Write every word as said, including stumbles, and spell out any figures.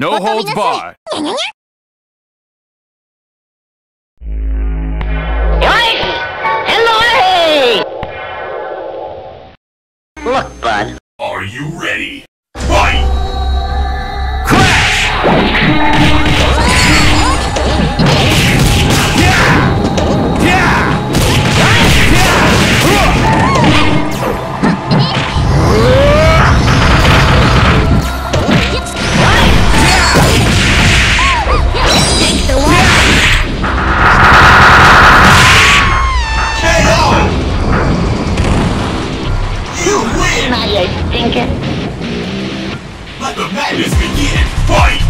No holds barred. Look, bud. Are you ready? Fight! Now you stinking. Let the madness begin! Fight!